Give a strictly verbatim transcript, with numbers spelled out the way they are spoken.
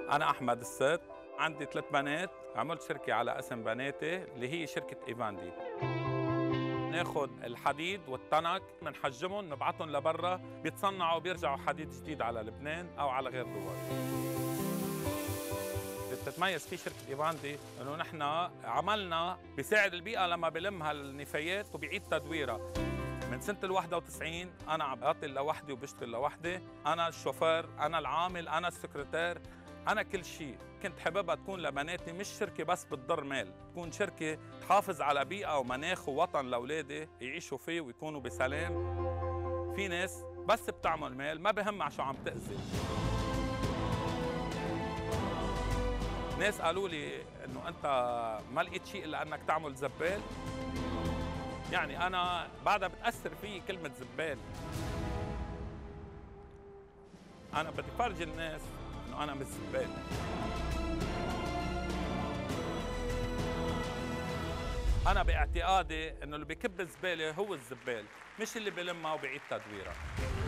أنا أحمد الست، عندي ثلاث بنات، عملت شركة على اسم بناتي اللي هي شركة إيفاندي. ناخد الحديد والتنك، بنحجمهم، نبعتهم لبرا، بيتصنعوا وبيرجعوا حديد جديد على لبنان أو على غير دول. اللي بتتميز فيه شركة إيفاندي إنه نحن عملنا بيساعد البيئة لما بلم هالنفايات وبيعيد تدويرها. من سنة ال واحد وتسعين أنا عم بقاتل لوحدي وبشتغل لوحدي، أنا الشوفير، أنا العامل، أنا السكرتير، أنا كل شيء. كنت حاببها تكون لبناتي مش شركة بس بتضر مال، تكون شركة تحافظ على بيئة ومناخ ووطن لأولادي يعيشوا فيه ويكونوا بسلام. في ناس بس بتعمل مال، ما بهم عشان عم تأذي. ناس قالوا لي إنه أنت ما لقيت شيء إلا أنك تعمل زبال. يعني أنا بعدها بتأثر فيي كلمة زبال. أنا بدي فرجي الناس إنه أنا مش زبال. أنا باعتقادي إنه اللي بيكب الزبالة هو الزبال، مش اللي بيلمها وبيعيد تدويرها.